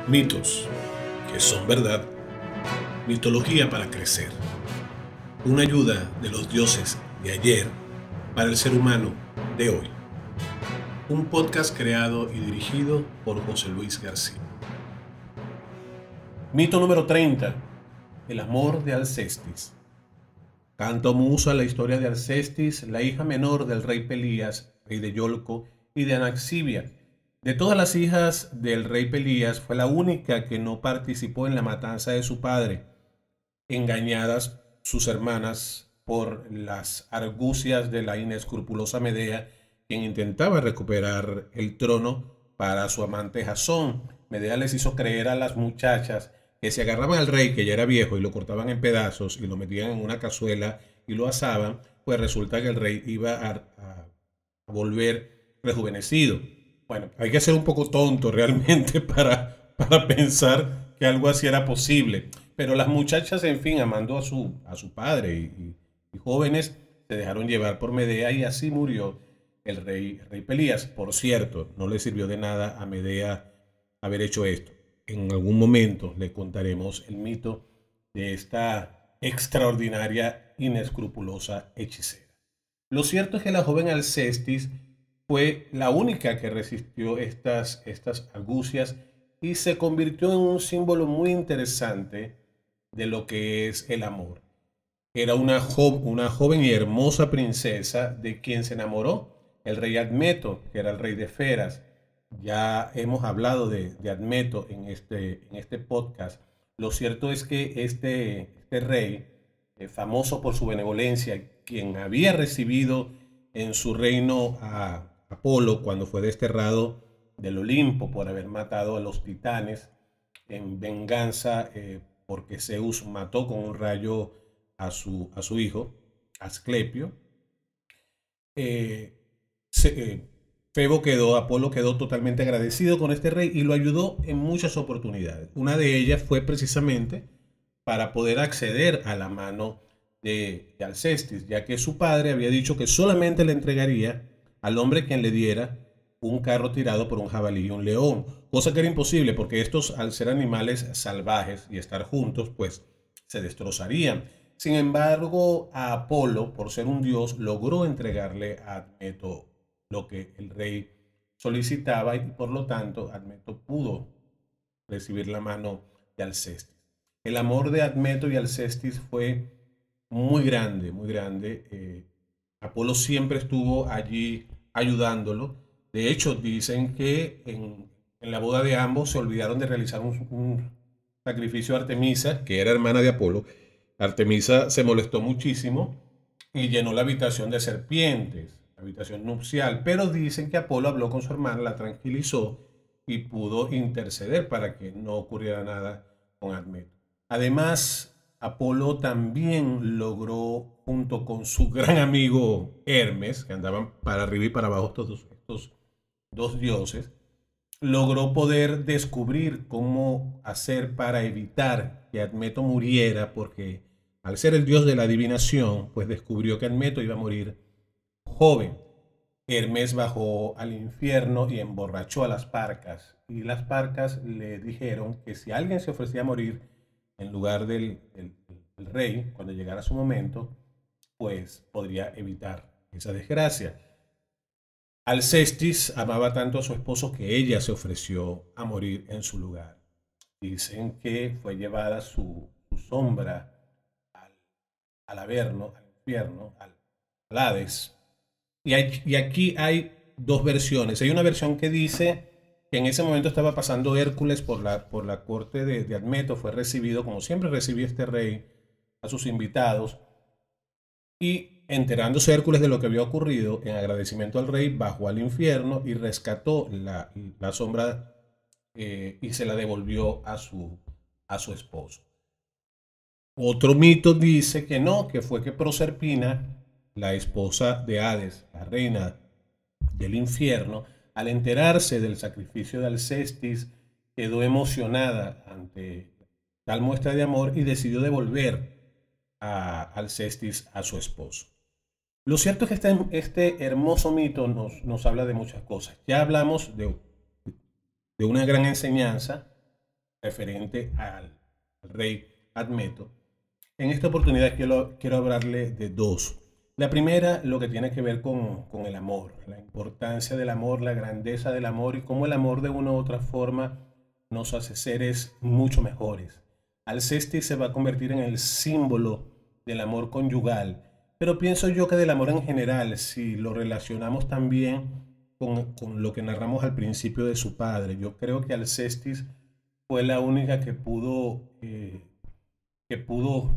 Mitos que son verdad. Mitología para crecer. Una ayuda de los dioses de ayer para el ser humano de hoy. Un podcast creado y dirigido por José Luis García. Mito número 30. El amor de Alcestis. Canta Musa la historia de Alcestis, la hija menor del rey Pelías, rey de Yolco, y de Anaxibia. De todas las hijas del rey Pelías, fue la única que no participó en la matanza de su padre, engañadas sus hermanas por las argucias de la inescrupulosa Medea, quien intentaba recuperar el trono para su amante Jasón. Medea les hizo creer a las muchachas que si agarraban al rey, que ya era viejo, y lo cortaban en pedazos y lo metían en una cazuela y lo asaban, pues resulta que el rey iba a volver rejuvenecido. Bueno, hay que ser un poco tonto realmente para pensar que algo así era posible. Pero las muchachas, en fin, amando a su padre y jóvenes, se dejaron llevar por Medea y así murió el rey Pelías. Por cierto, no le sirvió de nada a Medea haber hecho esto. En algún momento le contaremos el mito de esta extraordinaria, inescrupulosa hechicera. Lo cierto es que la joven Alcestis fue la única que resistió estas argucias y se convirtió en un símbolo muy interesante de lo que es el amor. Era una joven y hermosa princesa de quien se enamoró el rey Admeto, que era el rey de Feras. Ya hemos hablado de Admeto en este podcast. Lo cierto es que este rey, famoso por su benevolencia, quien había recibido en su reino a Apolo cuando fue desterrado del Olimpo por haber matado a los titanes en venganza, porque Zeus mató con un rayo a su hijo, Asclepio. Eh, Apolo quedó totalmente agradecido con este rey y lo ayudó en muchas oportunidades. Una de ellas fue precisamente para poder acceder a la mano de Alcestis, ya que su padre había dicho que solamente le entregaría al hombre quien le diera un carro tirado por un jabalí y un león, cosa que era imposible porque estos, al ser animales salvajes y estar juntos, pues se destrozarían. Sin embargo, a Apolo, por ser un dios, logró entregarle a Admeto lo que el rey solicitaba y por lo tanto Admeto pudo recibir la mano de Alcestis. El amor de Admeto y Alcestis fue muy grande, muy grande. Apolo siempre estuvo allí ayudándolo. De hecho, dicen que en la boda de ambos se olvidaron de realizar un sacrificio a Artemisa, que era hermana de Apolo. Artemisa se molestó muchísimo y llenó la habitación de serpientes, la habitación nupcial, pero dicen que Apolo habló con su hermana, la tranquilizó y pudo interceder para que no ocurriera nada con Admeto. Además, Apolo también logró, junto con su gran amigo Hermes, que andaban para arriba y para abajo estos dos dioses, logró poder descubrir cómo hacer para evitar que Admeto muriera, porque al ser el dios de la adivinación, pues descubrió que Admeto iba a morir joven. Hermes bajó al infierno y emborrachó a las parcas, y las parcas le dijeron que si alguien se ofrecía a morir en lugar del rey, cuando llegara su momento, pues podría evitar esa desgracia. Alcestis amaba tanto a su esposo que ella se ofreció a morir en su lugar. Dicen que fue llevada su sombra al Averno, al infierno, al Hades. Y aquí hay dos versiones. Hay una versión que dice que en ese momento estaba pasando Hércules por la corte de Admeto, fue recibido, como siempre recibía este rey a sus invitados, y enterándose Hércules de lo que había ocurrido, en agradecimiento al rey, bajó al infierno y rescató la sombra, y se la devolvió a su esposo. Otro mito dice que no, que fue que Proserpina, la esposa de Hades, la reina del infierno, al enterarse del sacrificio de Alcestis, quedó emocionada ante tal muestra de amor y decidió devolver a Alcestis a su esposo. Lo cierto es que este hermoso mito nos habla de muchas cosas. Ya hablamos de una gran enseñanza referente al rey Admeto. En esta oportunidad quiero hablarle de dos. La primera, lo que tiene que ver con el amor, la importancia del amor, la grandeza del amor y cómo el amor de una u otra forma nos hace seres mucho mejores. Alcestis se va a convertir en el símbolo del amor conyugal, pero pienso yo que del amor en general, si lo relacionamos también con lo que narramos al principio de su padre. Yo creo que Alcestis fue la única que pudo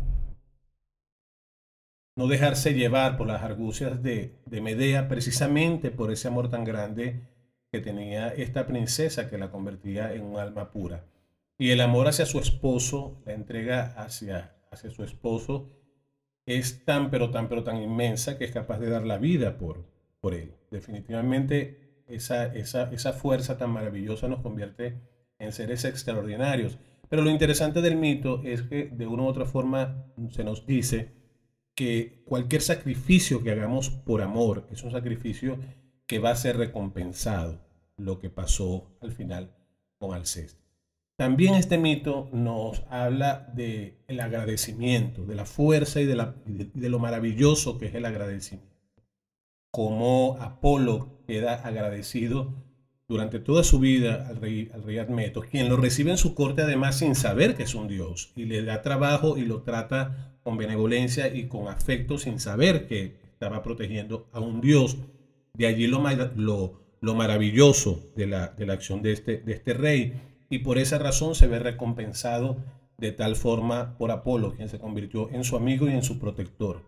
no dejarse llevar por las argucias de Medea, precisamente por ese amor tan grande que tenía esta princesa que la convertía en un alma pura. Y el amor hacia su esposo, la entrega hacia su esposo, es tan, pero tan inmensa que es capaz de dar la vida por él. Definitivamente esa fuerza tan maravillosa nos convierte en seres extraordinarios. Pero lo interesante del mito es que de una u otra forma se nos dice que cualquier sacrificio que hagamos por amor es un sacrificio que va a ser recompensado, lo que pasó al final con Alcestis. También este mito nos habla del agradecimiento, de la fuerza y de lo maravilloso que es el agradecimiento. Cómo Apolo queda agradecido durante toda su vida al rey Admeto, quien lo recibe en su corte además sin saber que es un dios, y le da trabajo y lo trata con benevolencia y con afecto sin saber que estaba protegiendo a un dios. De allí lo maravilloso de la acción de este rey, y por esa razón se ve recompensado de tal forma por Apolo, quien se convirtió en su amigo y en su protector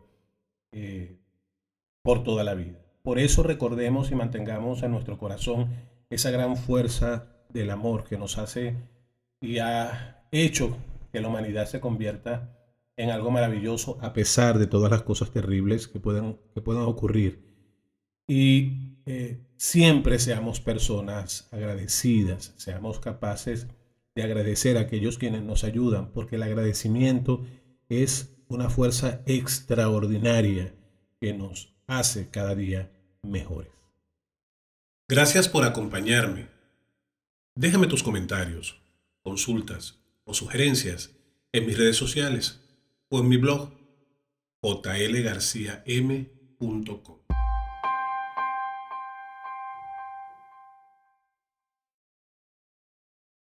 por toda la vida. Por eso recordemos y mantengamos en nuestro corazón esa gran fuerza del amor que nos hace y ha hecho que la humanidad se convierta en algo maravilloso a pesar de todas las cosas terribles que puedan ocurrir. Y siempre seamos personas agradecidas, seamos capaces de agradecer a aquellos quienes nos ayudan, porque el agradecimiento es una fuerza extraordinaria que nos hace cada día mejores. Gracias por acompañarme. Déjame tus comentarios, consultas o sugerencias en mis redes sociales o en mi blog jlgarciam.com.